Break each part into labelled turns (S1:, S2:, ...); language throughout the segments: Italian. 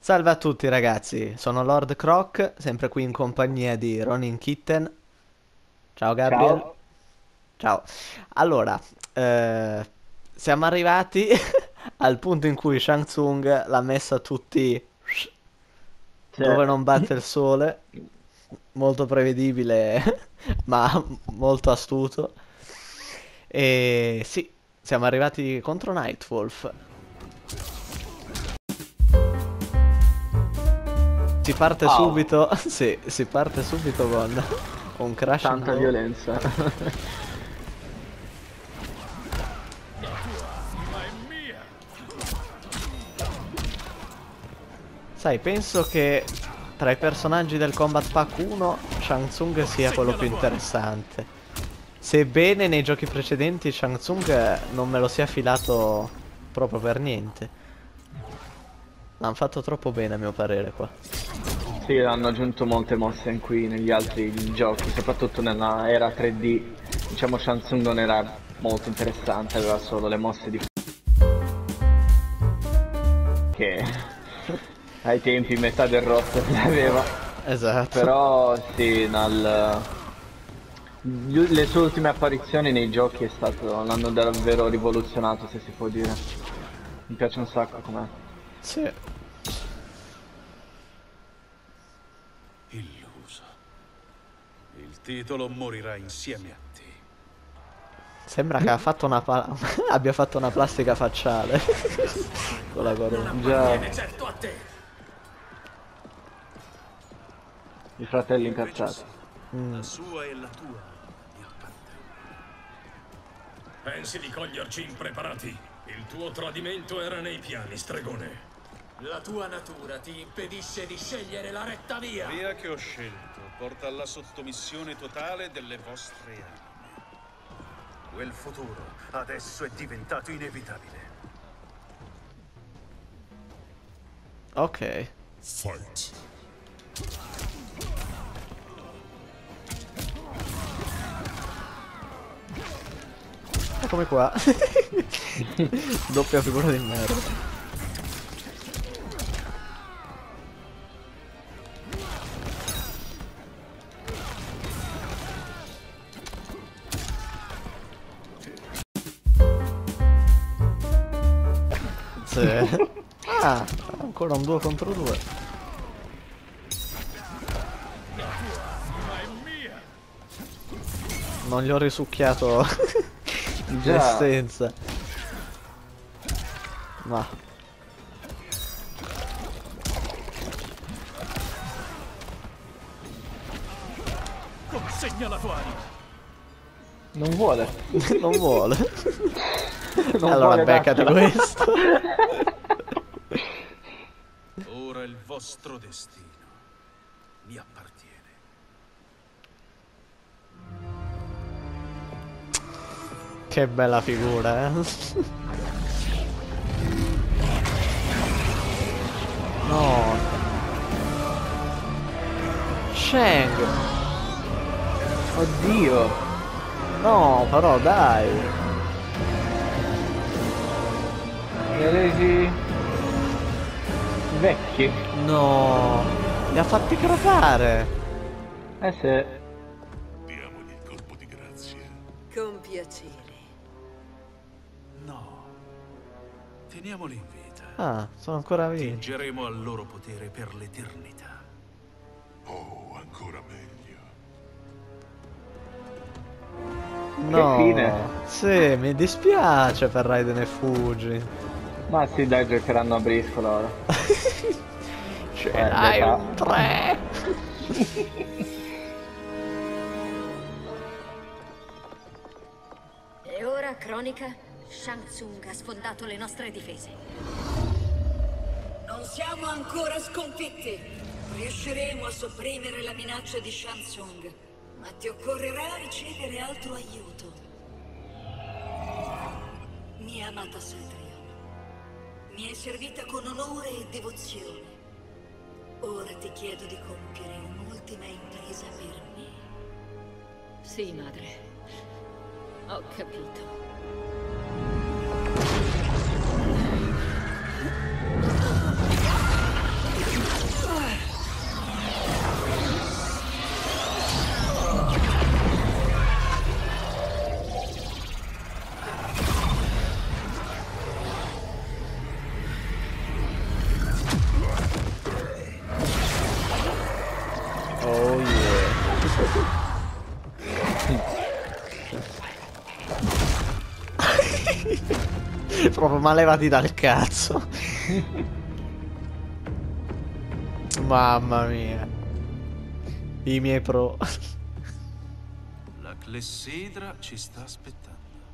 S1: Salve a tutti ragazzi, sono Lord Croc, sempre qui in compagnia di Ronin Kitten. Ciao Gabriel.
S2: Ciao.
S1: Ciao. Allora, eh, siamo arrivati al punto in cui Shang Tsung l'ha messa a tutti dove non batte il sole, molto prevedibile, ma molto astuto. E sì, siamo arrivati contro Nightwolf. Si parte
S2: Wow,
S1: subito, sì, si parte subito con un crashing
S2: tanta
S1: blow.
S2: violenza.
S1: Sai, penso che tra i personaggi del Combat Pack 1 Shang Tsung sia quello più interessante. Sebbene nei giochi precedenti Shang Tsung non me lo sia filato proprio per niente. L'hanno fatto troppo bene a mio parere qua.
S2: Sì, hanno aggiunto molte mosse in qui negli altri giochi, soprattutto nella era 3D. Diciamo Shansung non era molto interessante, aveva solo le mosse di che ai tempi metà del roster le aveva.
S1: Esatto.
S2: Però sì, le sue ultime apparizioni nei giochi l'hanno davvero rivoluzionato, se si può dire. Mi piace un sacco com'è.
S1: Sì.
S3: Illuso. Il titolo morirà insieme a te.
S1: Sembra che abbia fatto una plastica facciale con la corona.
S2: Già,
S3: Certo a te.
S2: i fratelli
S3: Invece
S2: incazzati.
S3: sì, la sua e la tua mi appartengono.
S4: Pensi di coglierci impreparati? Il tuo tradimento era nei piani, stregone.
S5: La tua natura ti impedisce di scegliere la retta via.
S3: Via che ho scelto porta alla sottomissione totale delle vostre anime. Quel futuro adesso è diventato inevitabile.
S1: Ok.
S4: Fight.
S1: Come qua. Doppia figura di merda. Sì. Ah, ancora un 2 contro 2. Non gli ho risucchiato
S2: Già,
S1: l'essenza. Ma
S4: Consegna la tua anima.
S2: non vuole.
S1: non vuole.
S2: Non
S1: Allora
S2: vuole
S1: beccati
S2: dartela.
S1: questo.
S3: Ora il vostro destino mi appartiene.
S1: Che bella figura, eh. No. Shang.
S2: Oddio.
S1: No, però dai.
S2: Li ha resi vecchi.
S1: No. Li ha fatti crepare.
S2: Se...
S4: Diamogli il colpo di grazia.
S6: Con piacere.
S3: No. Teniamoli in vita.
S1: Ah, sono ancora vivi.
S3: Tingeremo al loro potere per l'eternità.
S4: Oh, ancora meglio.
S1: No.
S2: fine.
S1: Sì, mi dispiace per Raiden e Fuji.
S2: Ma sì, dai, giocheranno a briscola ora.
S1: Ce l'hai
S2: metà.
S1: un 3.
S6: E ora, cronaca, Shang Tsung ha sfondato le nostre difese.
S7: Non siamo ancora sconfitti. Riusciremo a sopprimere la minaccia di Shang Tsung, ma ti occorrerà ricevere altro aiuto. Mia amata Satrion, mi hai servita con onore e devozione. Ora ti chiedo di compiere un'ultima impresa per me.
S6: Sì, madre. Ho capito.
S1: Oh yeah. Proprio malevati dal cazzo. Mamma mia. I miei pro.
S3: La clessidra ci sta aspettando.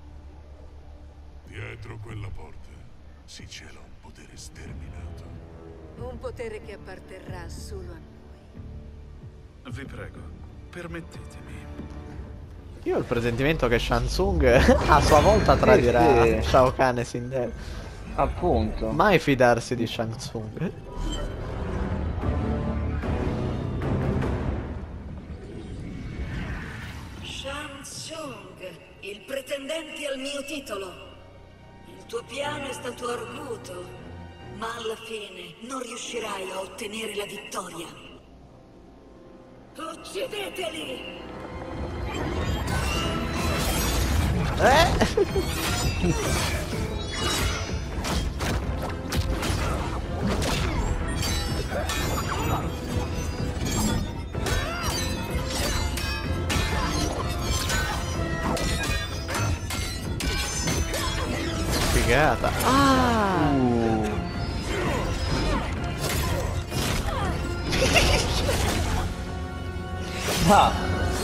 S4: Dietro quella porta si cela un potere sterminato.
S7: Un potere che apparterrà solo a noi.
S3: Vi prego, permettetemi.
S1: Io ho il presentimento che Shang Tsung a sua volta tradirà
S2: sì.
S1: Shao Kahn e Sindel.
S2: Appunto.
S1: Mai fidarsi di Shang Tsung.
S7: Shang Tsung, il pretendente al mio titolo. Il tuo piano è stato arguto, ma alla fine non riuscirai a ottenere la vittoria. Uccideteli!
S1: Figata. Ah!
S2: Ah,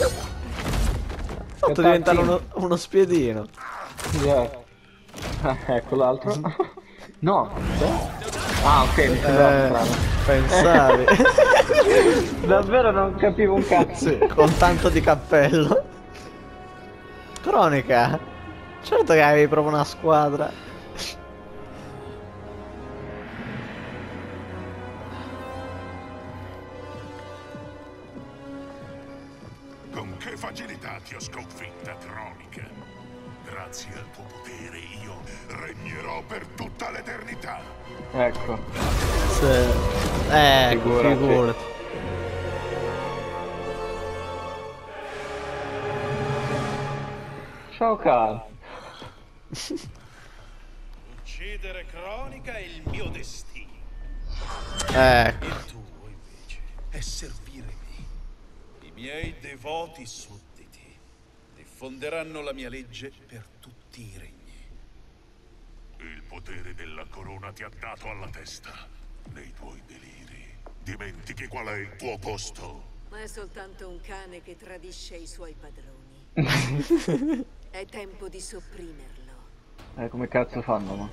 S1: Fatto diventare uno spiedino.
S2: yeah. Ecco l'altro. No. Ah, ok, mi sembrava strano.
S1: Pensavi.
S2: Davvero non capivo un cazzo.
S1: Sì, con tanto di cappello. Cronica. Certo che avevi proprio una squadra.
S4: Con che facilità ti ho sconfitta, Cronica. Grazie al tuo potere io regnerò per tutta l'eternità.
S2: Ecco.
S1: Sì.
S2: Figurati.
S1: Figurati.
S2: Ciao Carl.
S3: Uccidere Cronica è il mio destino.
S1: Ecco.
S3: Il tuo, invece, è servire me. I miei devoti sudditi diffonderanno la mia legge per tutti i regni.
S4: Il potere della corona ti ha dato alla testa. Nei tuoi deliri dimentichi qual è il tuo posto.
S7: Ma è soltanto un cane che tradisce i suoi padroni. È tempo di sopprimerlo.
S2: Come cazzo fanno, ma?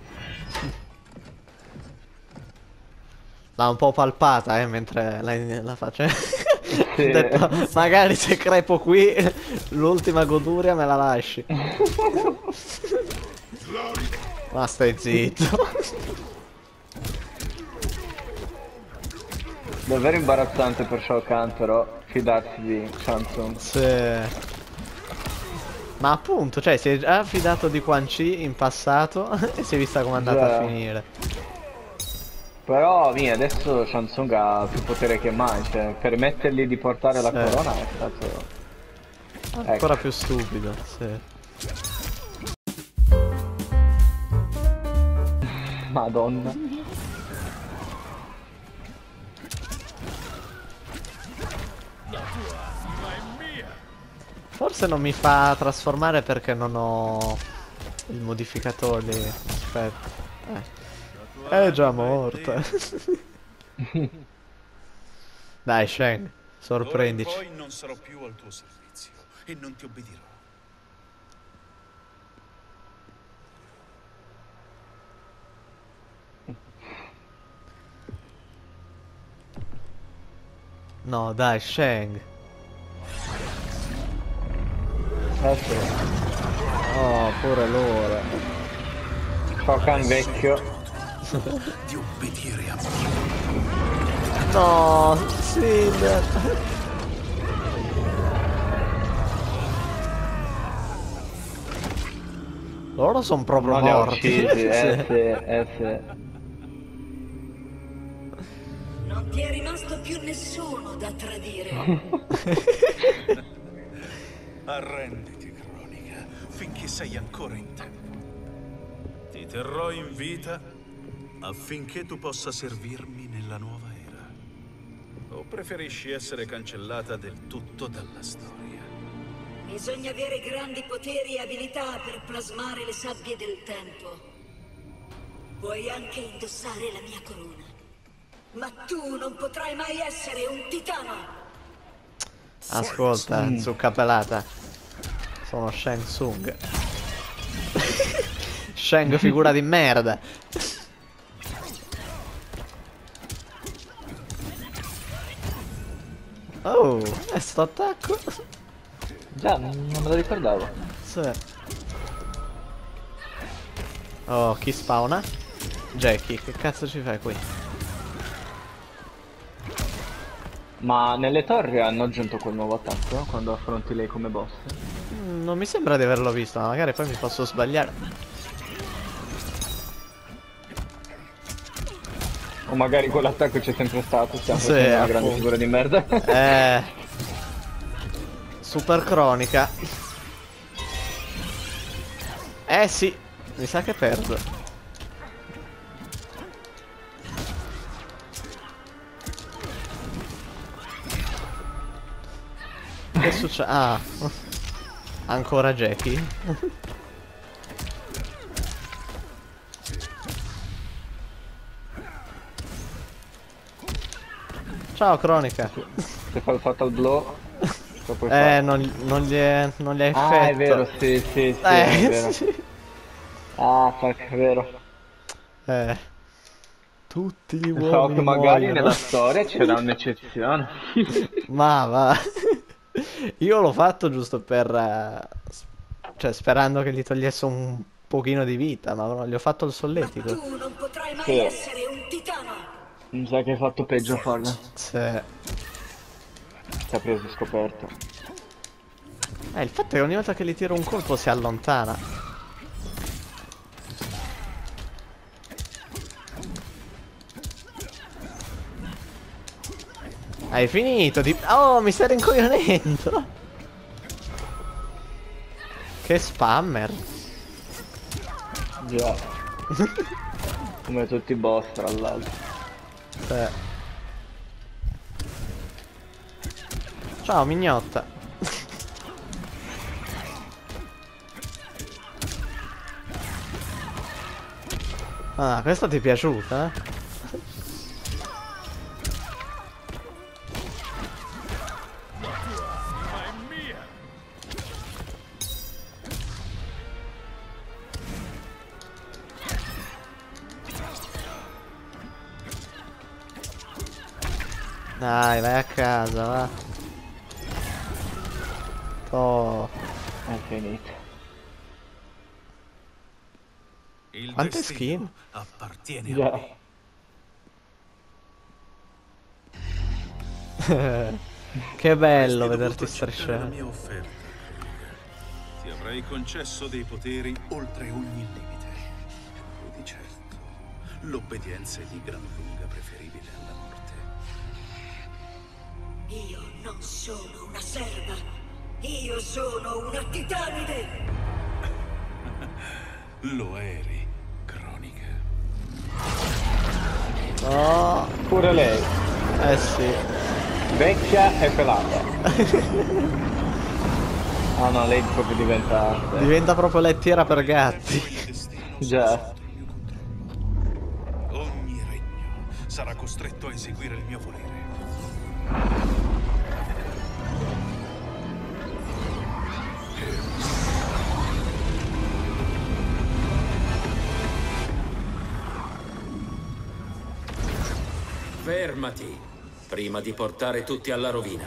S1: L'ha un po' palpata, mentre la faccio.
S2: Sì.
S1: Ho detto, magari se crepo qui, l'ultima goduria me la lasci. Ma stai zitto.
S2: Davvero imbarazzante per Shao Kahn, però, fidarsi di Shang Tsung.
S1: Sì. Ma appunto, cioè, si è già fidato di Quan Chi in passato e si è vista come è andata
S2: Già.
S1: a finire.
S2: Però, adesso Shang Tsung ha più potere che mai, cioè, permettergli di portare la
S1: Sì.
S2: corona è stato...
S1: Ancora più stupido, sì.
S2: Madonna.
S1: Forse non mi fa trasformare perché non ho il modificatore. Aspetta. È già morta. Dai, Shang, sorprendici.
S3: D'ora in poi non sarò più al tuo servizio e non ti obbedirò.
S1: No, dai, Shang.
S2: Sì. Oh, pure loro. Shao Kahn vecchio.
S3: Di obbedire a me.
S1: No, Cinder. Loro sono proprio
S2: Non li ha
S1: morti.
S2: uccisi,
S1: Sì.
S2: sì.
S7: Non ti è rimasto più nessuno da tradire.
S3: Arrenditi, Cronica, finché sei ancora in tempo. Ti terrò in vita affinché tu possa servirmi nella nuova era. O preferisci essere cancellata del tutto dalla storia?
S7: Bisogna avere grandi poteri e abilità per plasmare le sabbie del tempo. Puoi anche indossare la mia corona. Ma tu non potrai mai essere un titano!
S1: Ascolta, zucca pelata. Sono Shang Tsung. Shang figura di merda. Oh, è sto attacco.
S2: Già, non me lo ricordavo.
S1: Sì. Oh, chi spawna? Jackie, che cazzo ci fai qui?
S2: Ma nelle torri hanno aggiunto quel nuovo attacco quando affronti lei come boss?
S1: Non mi sembra di averlo visto, ma magari poi mi posso sbagliare.
S2: O magari quell'attacco c'è sempre stato, stiamo
S1: Sì,
S2: facendo una grande
S1: appunto.
S2: figura di merda.
S1: Super cronica. Sì, mi sa che perdo. Che succede? Ah, ancora Jackie? Ciao cronica.
S2: Se fai il fatal blow, lo puoi fare.
S1: Non gli è effetto.
S2: Ah, è vero, sì, è vero.
S1: Sì.
S2: Ah, fuck, è vero.
S1: Tutti gli
S2: So
S1: uomini
S2: che magari
S1: muoiono.
S2: nella storia c'era un'eccezione.
S1: Ma va. Io l'ho fatto giusto per cioè sperando che gli togliesse un pochino di vita, ma non gli ho fatto il
S7: Ma
S1: solletico.
S7: tu non potrai mai
S2: Sì.
S7: essere un titano!
S2: Mi sa che hai fatto peggio a farlo.
S1: Sì.
S2: Ti ha preso scoperto.
S1: Il fatto è che ogni volta che gli tiro un colpo si allontana. Hai finito di... Oh, mi stai rincoglionendo! Che spammer!
S2: Già. Come tutti i boss, tra l'altro.
S1: Ciao, mignotta! Ah, questa ti è piaciuta, eh? Dai, vai a casa, va. Oh,
S2: È finito.
S3: Il
S1: quante
S3: destino
S1: skin?
S3: appartiene a
S2: Già.
S3: me.
S1: Che bello
S3: Avresti
S1: vederti
S3: dovuto accettare la
S1: strisciare.
S3: mia offerta, Cronica. Ti avrei concesso dei poteri oltre ogni limite. E di certo, l'obbedienza è di gran lunga preferibile alla morte.
S7: Io non sono una serva! Io sono una titanide!
S3: Lo eri, Cronica.
S1: Oh,
S2: Pure lei.
S1: sì.
S2: Vecchia e pelata. Ah no, lei proprio diventa...
S1: Diventa proprio lettiera per gatti.
S3: Il destino
S2: Già.
S3: sotto il mio controllo. Ogni regno sarà costretto a eseguire il mio volere.
S5: Fermati, prima di portare tutti alla rovina.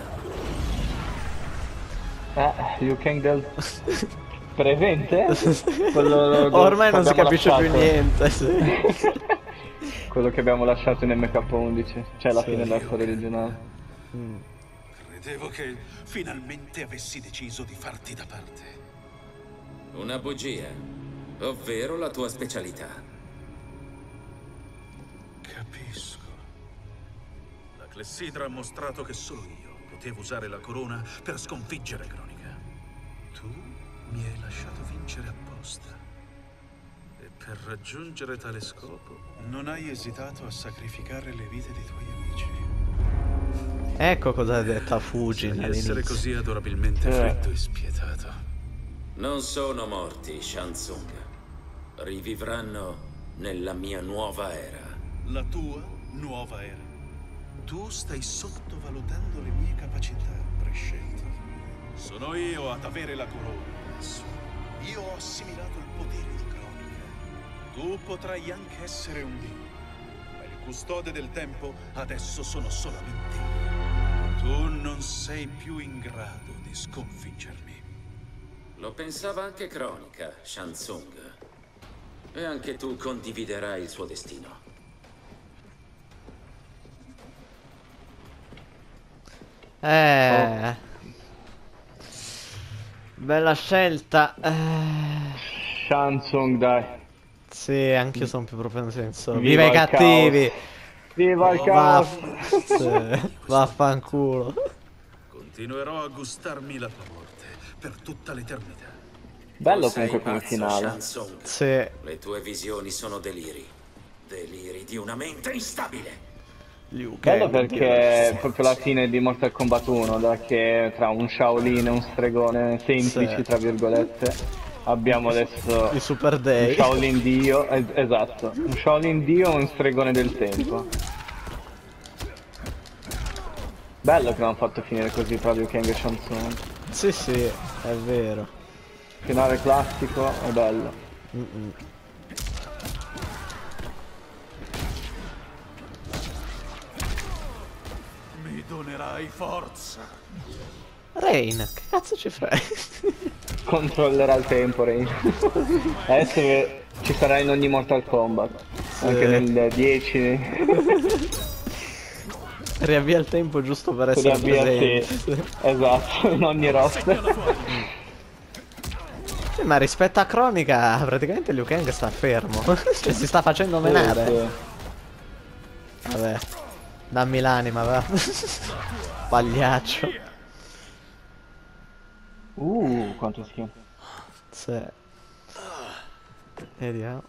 S2: Liu Kang del... presente? Quello
S1: Ormai non si
S2: abbiamo
S1: capisce più
S2: lasciato.
S1: niente. Sì.
S2: Quello che abbiamo lasciato in MK11. Cioè alla
S1: Sì.
S2: fine della storia originale.
S3: Credevo che finalmente avessi deciso di farti da parte.
S5: Una bugia, ovvero la tua specialità.
S3: Capisco. La clessidra ha mostrato che solo io potevo usare la corona per sconfiggere Cronica. Tu mi hai lasciato vincere apposta. E per raggiungere tale scopo non hai esitato a sacrificare le vite dei tuoi amici.
S1: Ecco cosa ha detto a Fujin
S3: Di essere
S1: all'inizio.
S3: così adorabilmente freddo e spietato.
S5: Non sono morti, Shang Tsung. Rivivranno nella mia nuova era.
S3: La tua nuova era. Tu stai sottovalutando le mie capacità, prescelto. Sono io ad avere la corona adesso. Io ho assimilato il potere di Cronica. Tu potrai anche essere un dio, ma il custode del tempo adesso sono solamente io. Tu non sei più in grado di sconfiggermi.
S5: Lo pensava anche Cronica, Shang Tsung. E anche tu condividerai il suo destino.
S1: Bella scelta.
S2: Shang Tsung, dai.
S1: Sì, anche io sono più propenso senso.
S2: Viva
S1: Viva i
S2: il
S1: cattivi!
S2: Viva il caos!
S1: Sì, vaffanculo.
S3: Continuerò a gustarmi la tua morte per tutta l'eternità.
S2: Bello
S5: Sei
S2: comunque come
S5: pazzo,
S2: finale.
S5: Shang Tsung.
S1: Sì,
S5: Le tue visioni sono deliri. Deliri di una mente instabile.
S1: Liu
S2: Bello
S1: Kang,
S2: perché è proprio la fine di Mortal Kombat 1, da che tra un Shaolin e un stregone semplici,
S1: Sì.
S2: tra virgolette, abbiamo adesso
S1: i Super
S2: un
S1: Day.
S2: Shaolin Dio, esatto, un Shaolin Dio e un stregone del tempo. Bello che l'hanno fatto finire così tra Liu Kang e Shang Tsung.
S1: Sì, sì, è vero.
S2: Finale classico, è bello.
S3: Mi donerai forza.
S1: Rain, che cazzo ci fai?
S2: Controllerà il tempo, Rain. Adesso che ci sarà in ogni Mortal Kombat. Anche nel 10.
S1: Riavvia il tempo giusto per
S2: Si
S1: essere
S2: riavvia,
S1: presente.
S2: sì. Esatto, in ogni roster.
S1: Sì, ma rispetto a Cronica, praticamente Liu Kang sta fermo. Cioè, si sta facendo menare.
S2: Sì.
S1: Vabbè, dammi l'anima, va. Pagliaccio.
S2: Quanto schifo.
S1: Sì. Vediamo.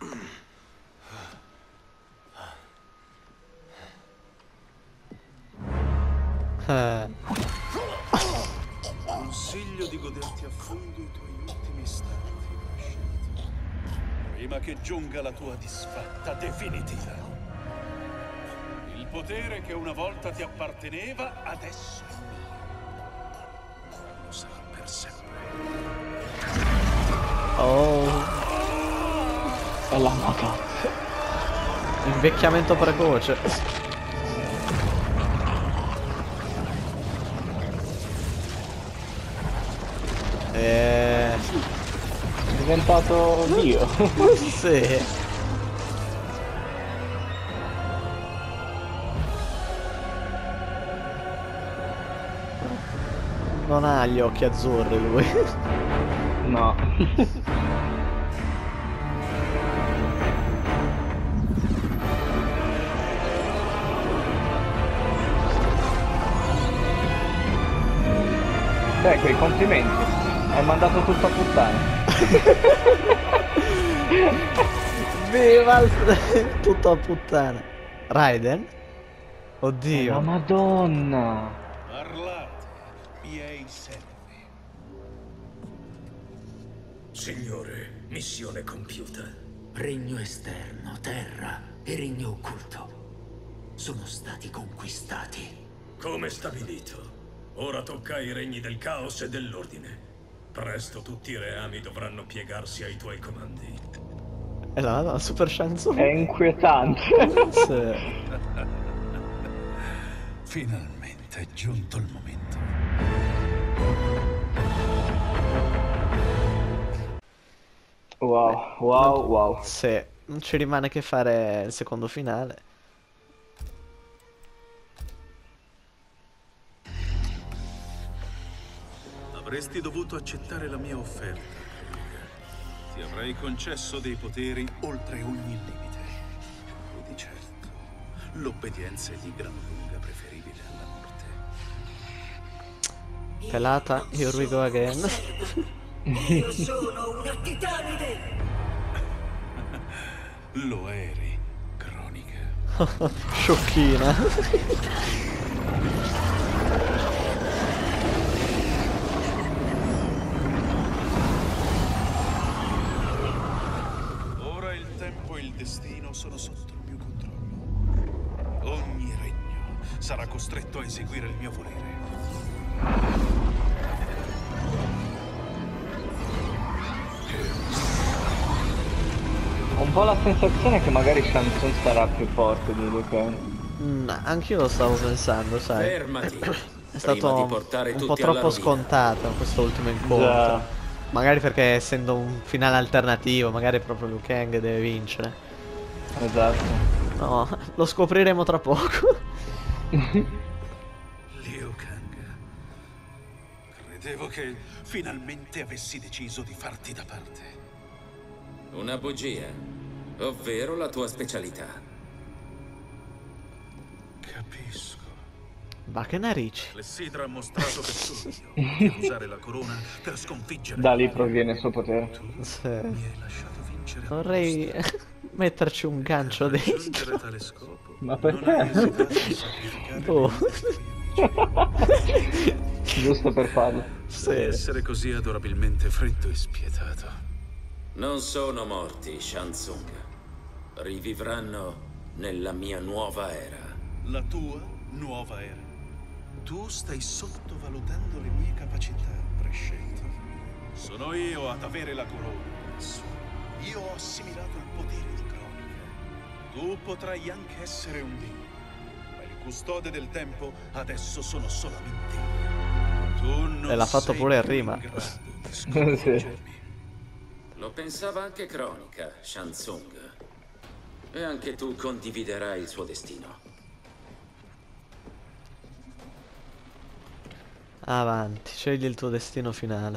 S3: Consiglio di goderti a fondo i tuoi ultimi istanti, prescelto. Prima che giunga la tua disfatta definitiva. Il potere che una volta ti apparteneva, adesso è mio. Lo sarà per sempre.
S1: Oh,
S2: È la moto.
S1: invecchiamento precoce.
S2: È diventato Dio.
S1: Sì. Non ha gli occhi azzurri lui.
S2: No. Ecco, i complimenti. Hai mandato tutto a puttane.
S1: Viva tutto a puttana. Raiden? Oddio.
S2: La Madonna.
S3: Parlate, miei servi.
S5: Signore, missione compiuta. Regno esterno, terra e regno occulto sono stati conquistati. Come stabilito, ora tocca ai regni del caos e dell'ordine. Presto tutti i reami dovranno piegarsi ai tuoi comandi.
S1: E la Super Shang Tsung.
S2: È inquietante.
S1: Sì.
S3: Finalmente è giunto il momento.
S2: Wow, wow, wow.
S1: Sì, non ci rimane che fare il secondo finale.
S3: Avresti dovuto accettare la mia offerta, Cronica. Ti avrei concesso dei poteri oltre ogni limite. E di certo, l'obbedienza è di gran lunga preferibile alla morte.
S1: Pelata, here we go again.
S7: Io sono una titanide!
S3: Lo eri, Cronica.
S1: Sciocchina.
S3: destino sono sotto il mio controllo. Ogni regno sarà costretto a eseguire il mio volere.
S2: Ho un po' la sensazione che magari Shang Tsung sarà più forte di Liu Kang.
S1: Anch'io lo stavo pensando, sai.
S5: Fermati.
S1: È stato
S5: Prima di portare
S1: un po'
S5: tutti alla
S1: troppo
S5: rovina.
S1: scontato questo ultimo incontro.
S2: Già.
S1: Magari perché essendo un finale alternativo, magari proprio Liu Kang deve vincere.
S2: Esatto.
S1: No, lo scopriremo tra poco.
S3: Liu Kang, credevo che finalmente avessi deciso di farti da parte.
S5: Una bugia, ovvero la tua specialità.
S3: Capisco.
S1: Ma che narici.
S3: Clessidra ha mostrato che solo io potevo usare la corona per sconfiggere.
S2: Da lì proviene il suo potere.
S1: Sì.
S3: Mi hai lasciato vincere.
S1: Vorrei metterci un gancio
S3: Per
S1: dentro.
S3: raggiungere tale scopo.
S2: Ma
S3: Non hai
S2: perché?
S3: esitato a sacrificare
S1: Oh.
S3: i tuoi amici.
S2: Giusto per farlo.
S1: Sì.
S3: Essere così adorabilmente freddo e spietato.
S5: Non sono morti, Shang Tsung. Rivivranno nella mia nuova era.
S3: La tua nuova era. Tu stai sottovalutando le mie capacità, prescelto. Sono io ad avere la corona adesso. Io ho assimilato il potere di Cronica. Tu potrai anche essere un dio, ma il custode del tempo adesso sono solamente io. Tu non
S1: E l'ha fatto
S3: sei
S1: pure in
S3: più
S1: rima.
S3: in grado di sconfiggermi.
S5: Lo pensava anche Cronica, Shang Tsung. E anche tu condividerai il suo destino.
S1: Avanti, scegli il tuo destino finale.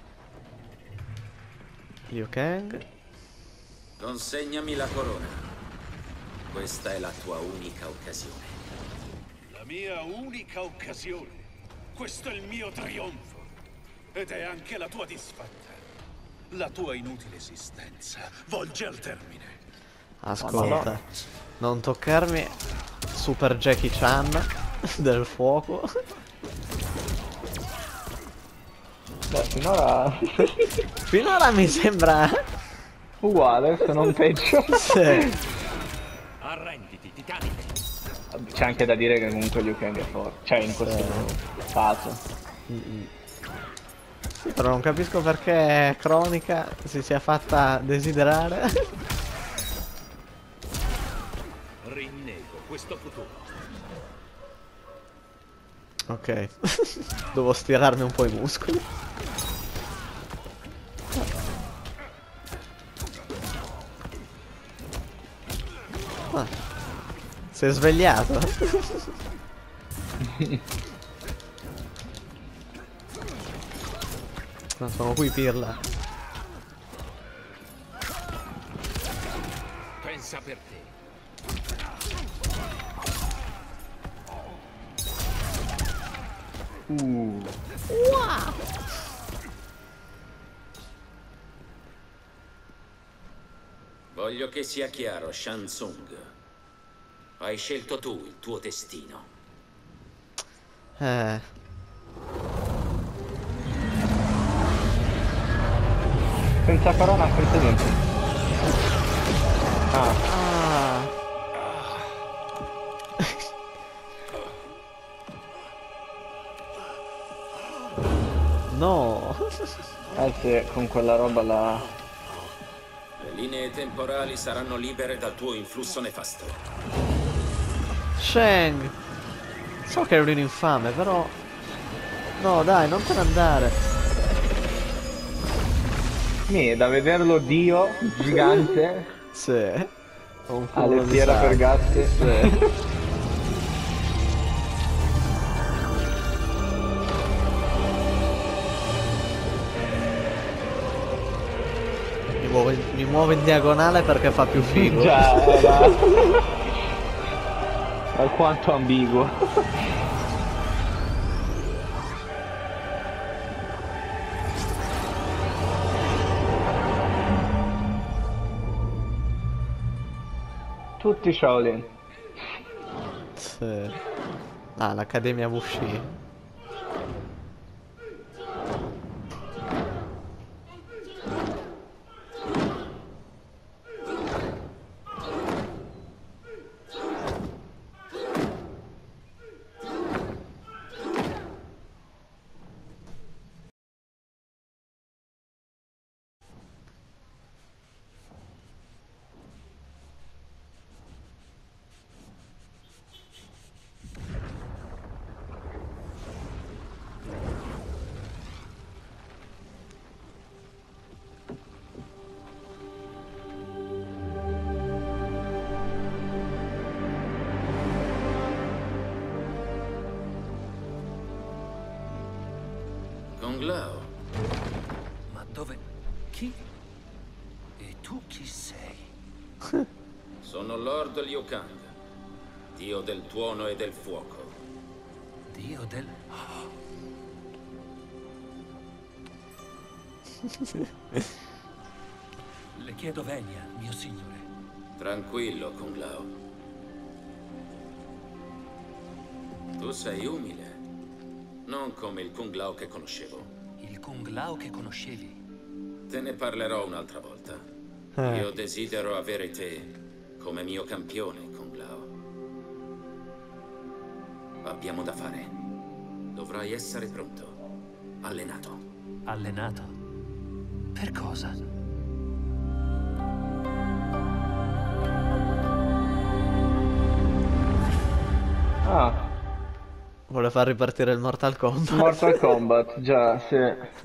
S1: Liu Kang.
S5: Consegnami la corona. Questa è la tua unica occasione.
S3: La mia unica occasione. Questo è il mio trionfo. Ed è anche la tua disfatta. La tua inutile esistenza volge al termine.
S1: Ascolta, non toccarmi Super Jackie Chan del fuoco.
S2: Beh, finora
S1: Finora mi sembra
S2: uguale, se non peggio.
S1: sì.
S5: Arrenditi, titanico.
S2: C'è anche da dire che comunque Liu Kang è forte. Cioè, in questo caso.
S1: Sì, però non capisco perché Cronica si sia fatta desiderare.
S5: Rinnego questo futuro.
S1: Ok. Devo stirarmi un po' i muscoli. Ah, sei svegliato? No, sono qui, pirla.
S5: Pensa per te. Voglio che sia chiaro, Shang Tsung. Hai scelto tu il tuo destino.
S2: Senza corona, senza niente. Ah,
S1: Ah. No.
S2: sì, con quella roba là.
S5: Le linee temporali saranno libere dal tuo influsso nefasto.
S1: Shang. So che eri un infame, però... No, dai, non te ne andare.
S2: Da vederlo Dio, gigante,
S1: Sì. Ho un culo
S2: alle
S1: di
S2: fiera
S1: sangue.
S2: per gatti.
S1: Sì. Mi muovo in diagonale perché fa più figo.
S2: Già, era alquanto ambiguo. Tutti Shaolin.
S1: Sì. Ah, l'Accademia Wuxi.
S5: Lao. Ma dove... chi? E tu chi sei? Sono Lord Liu Kang, dio del tuono e del fuoco. Dio del... Le chiedo venia, mio signore. Tranquillo, Kung Lao. Tu sei umile. Non come il Kung Lao che conoscevo. Il Kung Lao che conoscevi? Te ne parlerò un'altra volta. Io desidero avere te come mio campione, Kung Lao. Abbiamo da fare. Dovrai essere pronto. Allenato. Allenato? Per cosa?
S2: Ah,
S1: Vuole far ripartire il Mortal Kombat.
S2: Mortal Kombat, già, sì.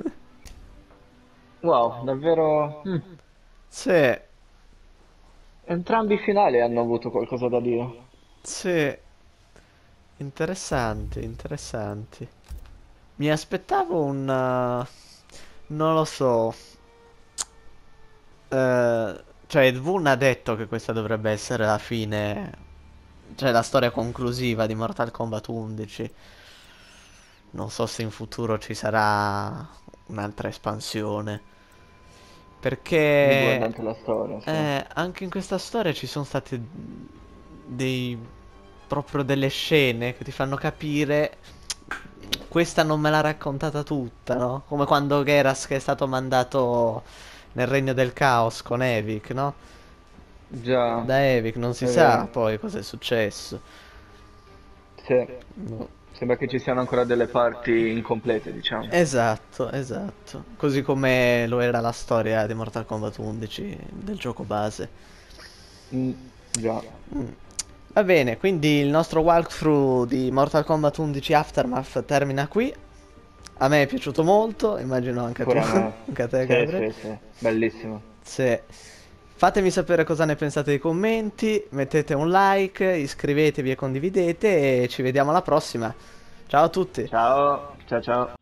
S2: Wow, davvero...
S1: Sì,
S2: Entrambi i finali hanno avuto qualcosa da dire.
S1: sì. Interessanti, interessanti. Mi aspettavo un... non lo so. Cioè, Ed Boon ha detto che questa dovrebbe essere la fine... Cioè, la storia conclusiva di Mortal Kombat 11. Non so se in futuro ci sarà un'altra espansione. Perché...
S2: Riguardante la storia, sì.
S1: anche in questa storia ci sono state dei... proprio delle scene che ti fanno capire questa non me l'ha raccontata tutta, no? Come quando Geras che è stato mandato nel Regno del Caos con Evik, no?
S2: Già,
S1: Da Evik non si
S2: è
S1: sa
S2: vero.
S1: poi cosa è successo.
S2: Sì.
S1: No.
S2: Sembra che ci siano ancora delle parti incomplete, diciamo.
S1: Esatto, esatto. Così come lo era la storia di Mortal Kombat 11 del gioco base.
S2: Già.
S1: Mm. Va bene, quindi il nostro walkthrough di Mortal Kombat 11 Aftermath termina qui. A me è piaciuto molto, immagino anche a tu,
S2: Pure a me.
S1: anche a te,
S2: Sì,
S1: Gabriele.
S2: sì, sì. Bellissimo.
S1: Sì. Fatemi sapere cosa ne pensate nei commenti, mettete un like, iscrivetevi e condividete e ci vediamo alla prossima. Ciao a tutti.
S2: Ciao, ciao ciao.